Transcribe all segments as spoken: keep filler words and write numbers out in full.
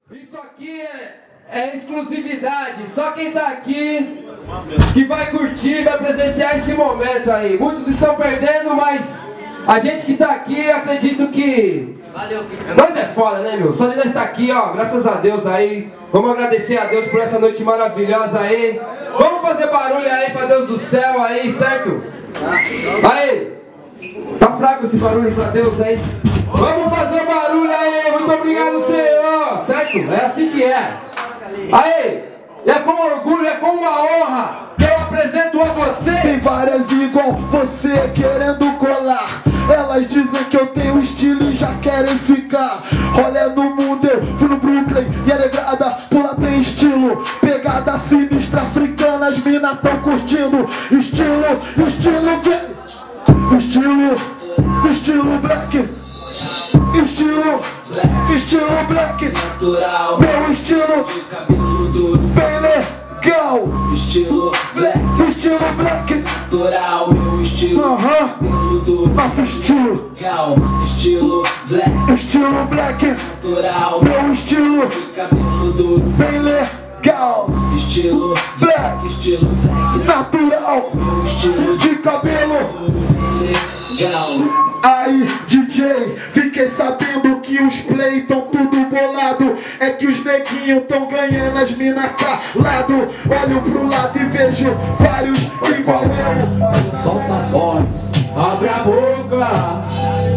Isso aqui é, é exclusividade, só quem tá aqui que vai curtir, vai presenciar esse momento aí. Muitos estão perdendo, mas a gente que tá aqui, acredito que... Valeu. Nós é foda, né, meu? Só de nós estar aqui, ó, graças a Deus aí. Vamos agradecer a Deus por essa noite maravilhosa aí. Vamos fazer barulho aí pra Deus do céu aí, certo? Aí! Tá fraco esse barulho pra Deus aí? Vamos fazer barulho aí! Muito obrigado, Senhor! Certo? É assim que é. Aí! É com orgulho, é com uma honra que eu apresento a você. Tem várias igual você querendo colar. Elas dizem que eu tenho estilo e já querem ficar. Olha no mundo, eu fui no Brooklyn e a negrada por lá tem estilo. Pegada sinistra africana, as minas tão curtindo. Estilo, estilo velho. Estilo, estilo black. Estilo, estilo black. Natural, meu estilo de cabelo duro, bem legal. estilo black, Estilo black. natural, meu estilo, Aham. cabelo duro, Nosso estilo, legal, estilo black, estilo black. natural, Meu estilo de cabelo duro, bem legal. estilo Black, estilo black, natural, meu estilo de cabelo. legal. Aí, D J, fiquei sabendo que os play tão tudo bolado. É que os neguinhos tão ganhando as minas calado. Olho pro lado e vejo vários igual eu. Solta a voz, abre a boca.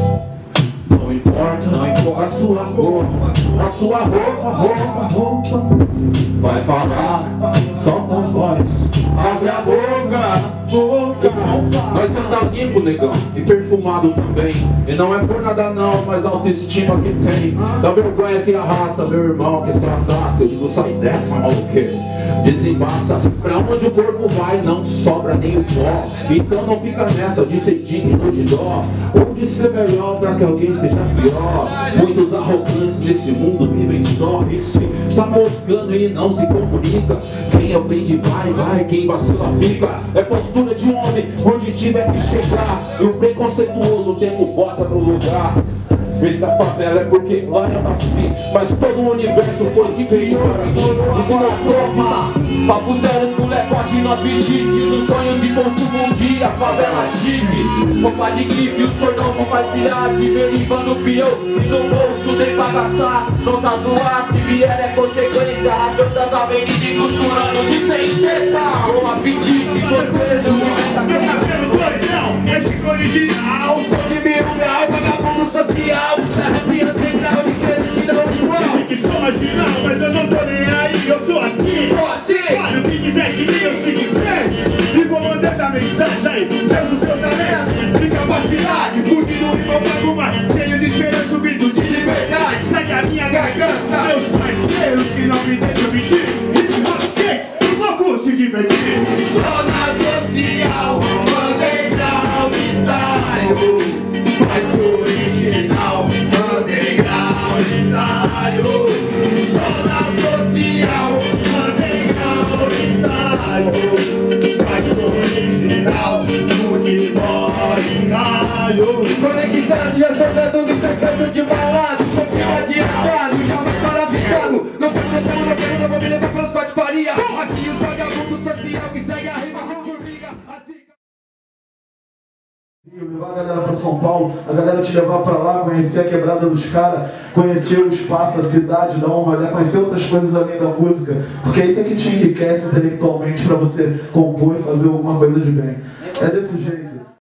Não importa, não importa a sua roupa, a sua roupa, roupa, roupa. Vai falar, solta a voz, abre a boca, boca. Nós anda limpo, negão, e perfumado também. E não é por nada não, mas a autoestima que tem. Da vergonha que arrasta, meu irmão, que essa tasca. Eu digo, sai dessa, maluqueiro. Desembaça, pra onde o corpo vai não sobra nem o pó. Então não fica nessa de ser digno de dó, ou de ser melhor pra que alguém seja pior. Muitos arrogantes nesse mundo vivem só e se tá moscando e não se comunica. Quem aprende vai, vai, quem vacila fica. É postura de homem onde tiver que chegar. E o preconceituoso o tempo bota no lugar. Filho da favela é porque lá eu nasci, mas todo o universo foi feito para mim. E se não diz assim, Papo zero, os molecote no apetite, no sonho de consumo um dia, favela chique. Roupa de grife, os cordão com faz pirate, derivando pior e no bolso nem pra gastar. Notas no ar, se vier é consequência, rasgando as avenidas e costurando de seiscentos. Com apetite, você se alimenta. Meu cabelo doidão, é chico original. Sou de mil grau, vagabundo social. Arrepiando em grau de crente não igual. Dizem que sou marginal, mas eu não tô nem aí. Eu sou assim, Sou assim. Fale o que quiser de mim, eu sigo em frente. E vou mandando a mensagem aí. Deus os meu talento e capacidade. Fugindo e roubando mais, cheio de esperança, subindo de liberdade. Sai da minha garganta, meus parceiros que não me deixam mentir. Hip hop skate, os loucos se divertir. Só na social, underground style. Mais que o original, underground style. Só na social, underground style. Mais que o original, good boy style. Conectando e acertando no intercâmbio de balado. Sempre adiantado, jamais parasitando. Não tamo, não tamo, não quero, não vou me levar pelos patifaria. Aqui os vagabundos social que segue a rima de formiga. Assim... Levar a galera para São Paulo, a galera te levar para lá, conhecer a quebrada dos caras, conhecer o espaço, a cidade, dar uma olhada, conhecer outras coisas além da música, porque é isso que te enriquece intelectualmente para você compor e fazer alguma coisa de bem. É desse jeito.